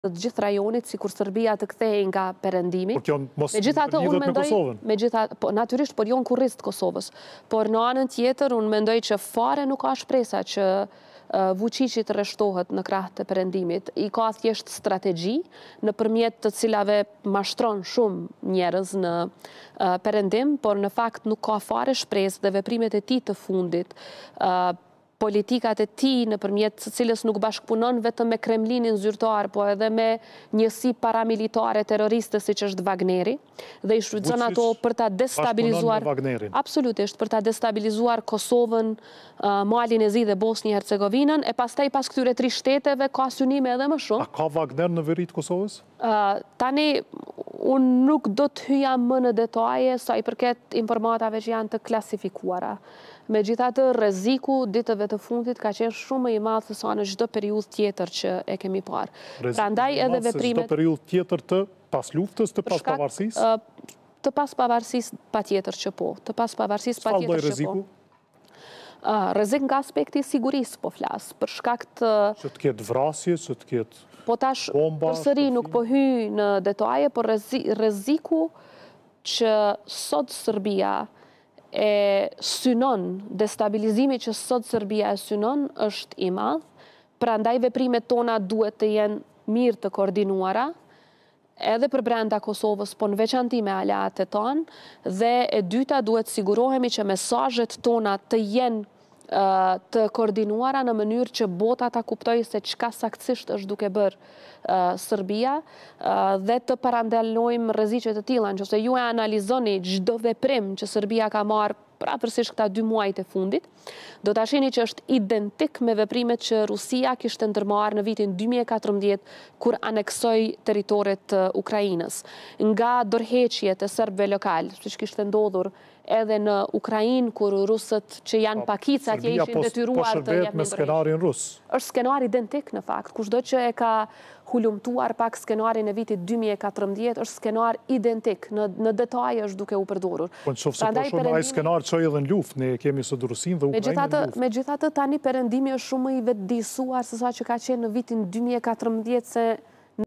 të gjithë rajonit, si kur Serbia të kthehej nga perëndimi. Por kjo mos lidhet me Kosovën. Natyrisht, por jo në kurriz të Kosovës. Por në anën tjetër, unë mendoj që fare nuk ka shpresa që Vučići të rreshtohet në krah të perëndimit. I ka thjesht strategji nëpërmjet të cilave mashtron shumë njerëz në perëndim, por në fakt nuk ka fare shpresë dhe veprimet e tij të fundit, politikat e tij nëpërmjet së cilës nuk bashkëpunon vetëm me Kremlinin zyrtar, po edhe me njësi paramilitare terroriste siç është Wagneri, dhe i shfrytëzon ato për ta destabilizuar. Absolutisht, për ta destabilizuar Kosovën, Malin e Zi dhe Bosnjë Hercegovinën, e pastaj pas këtyre 3 shteteve ka synime edhe më shumë. A ka Wagner në veri të Kosovës? Tani, unë nuk do të hyja më në detaje sa i përket informatave që janë të klasifikuara. Megjithatë, rreziku ditëve të fundit ka qenë shumë më i madh se sa në çdo periudhë tjetër që e kemi parë. Prandaj edhe veprimet çdo periudhë tjetër të pas luftës, të pas pavarësisë? Të pas pavarësisë patjetër që po. Të pas pavarësisë patjetër që po. Rrezik nga aspekti i sigurisë po flas, për shkak të që të ketë vrasje, që të ketë po tash përsëri nuk po hyj në detaje, por rreziku që sot Serbia e synon, destabilizimi që sot Serbia e synon është i madh, prandaj veprimet tona duhet të jenë mirë të koordinuara, edhe për brenda Kosovës, po në veçanti me aleatet tonë, dhe e dyta duhet sigurohemi që mesazhet tona të jenë të koordinuara në mënyrë që bota ta kuptojë se çka saktësisht është duke bërë Serbia dhe të parandalojmë rreziqe të tilla, nëse ju e analizoni çdo veprim që Serbia ka marrë praktësisht këta 2 muajt e fundit, do ta shihni që është identik me veprimet që Rusia kishte ndërmarrë në vitin 2014 kur aneksoi territoret të Ukrainës. Nga dorëheqjet e serbëve lokal, siç kishte ndodhur edhe në Ukrainë, kur rusët që janë pakica atje ishin detyruar të japin me skenarin rus. Është skenar identik në fakt. Kushdo që e ka hulumtuar pak skenarin e vitit 2014, është skenar identik, në detaj është duke u përdorur. Po nëse po shumë ai skenar çoi edhe në luftë, ne kemi sot Rusinë dhe Ukrainën në luftë. Megjithatë tani perëndimi është shumë më i vetëdijsuar se sa që ka qenë në vitin 2014, se